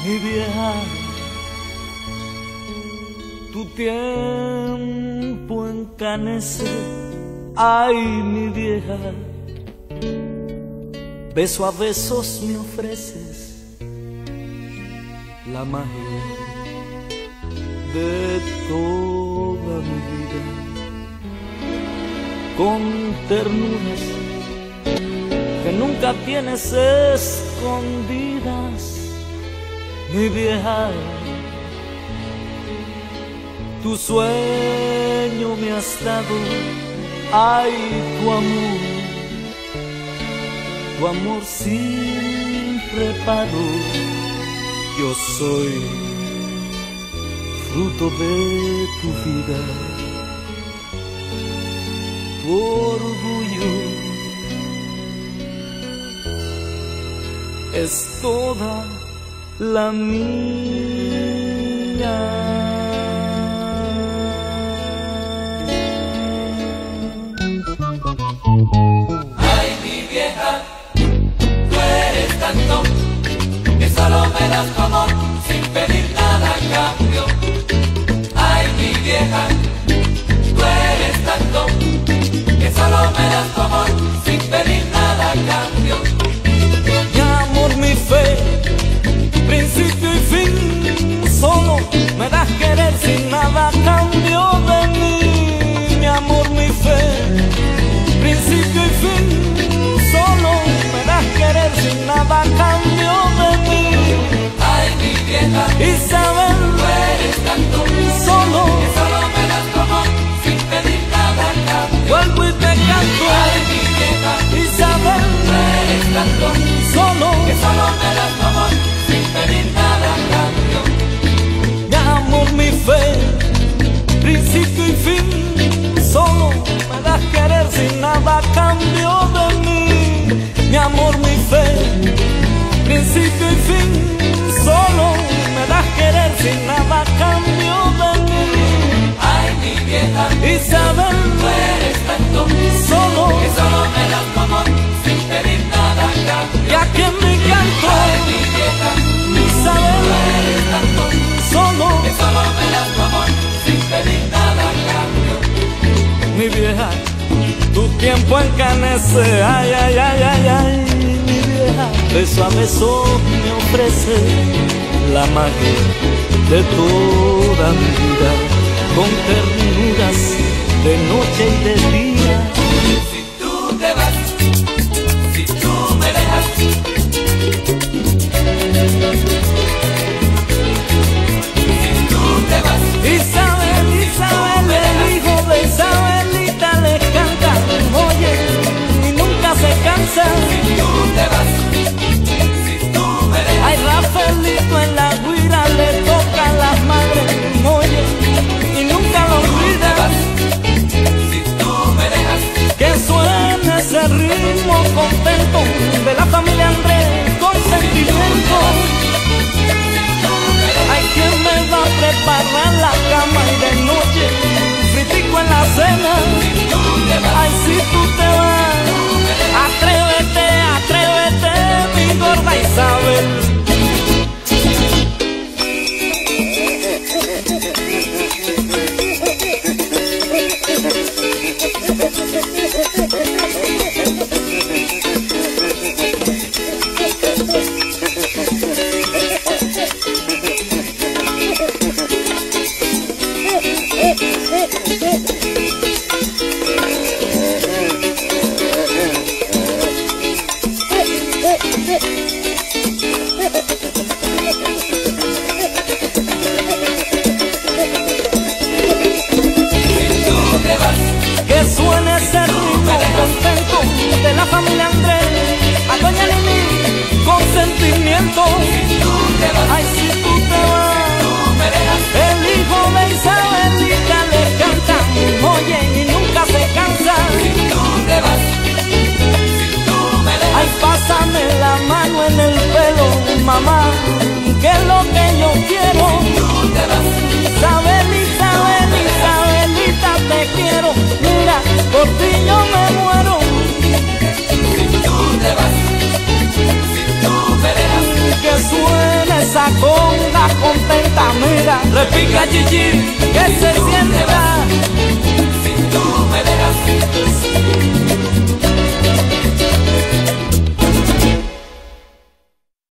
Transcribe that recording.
Mi vieja, tu tiempo encanece. Ay, mi vieja, beso a besos me ofreces la magia de toda mi vida. Con ternuras que nunca tienes escondidas, mi vieja, tu sueño me has dado. Ay, tu amor sin reparo. Yo soy fruto de tu vida, tu orgullo es toda la mía. Ay, mi vieja, tú eres tanto que solo me das tu amor sin pedir nada a cambio. Ay, mi vieja, tú eres tanto que solo me das tu amor sin pedir nada a cambio. Mi amor, mi fe, principio y fin, solo me das querer sin nada a cambio de mí. Mi amor, mi fe, principio y fin, solo me das querer sin nada a cambio de mí. Ay, mi vieja, Isabel, tú eres tanto solo que solo me das tu amor sin pedir nada a cambio. vuelvo y te canto. Ay, mi vieja, Isabel, tú eres tanto solo que solo me das tu amor sin pedir nada a cambio. mi amor, mi fe, principio y fin, solo me das querer sin nada a cambio de mí. Mi amor, mi fe, principio y fin, solo me das querer sin nada a cambio de mí. Ay, mi vieja, Isabel, tú eres tanto solo que solo me das tu amor sin pedir nada a cambio. y aquí en mi canto. Ay, mi vieja, Isabel, tú eres tanto solo que solo me das tu amor sin pedir nada a cambio. mi vieja, tu tiempo encanece. Ay, ay, ay, ay, ay, mi vieja, beso a beso me ofrece la magia de toda mi vida, con ternuras de noche y de día. Si tú te vas, si tú me dejas, si tú te vas, Isabel, Isabel, el hijo de Isabelita le canta, oye, y nunca se cansa. si tú te vas, si tú me dejas, Ay, Rafaelito en la guira le toca a las madres, oye, y nunca lo si tú te olvida. vas, si tú me dejas. repica chichi, que se sienta. Si tú me dejas